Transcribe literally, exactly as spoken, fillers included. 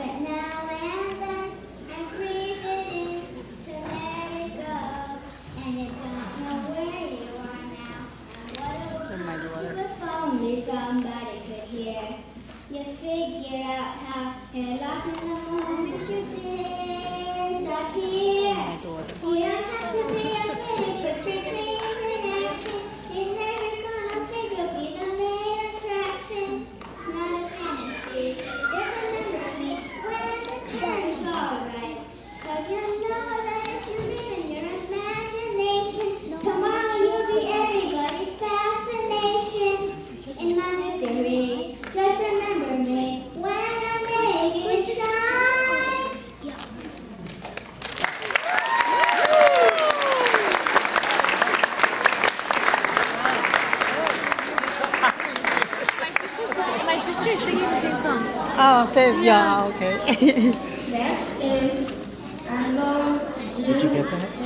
breath now and then, and breathe it in to let it go. And you don't know where you are now, and what it would do if only somebody could hear. You figure out how you're lost in the moment you disappear. You don't have to be afraid to put your dreams in action. You're never gonna figure be the main attraction. Not a fantasy, just remember me when the time's alright. Cause you know that if you live in your imagination, tomorrow you'll be everybody's fascination. In my victory, just remember me when I make it shine. My sister is singing the same song. Oh, same. Yeah, okay. Next is I'm going to Did you get that?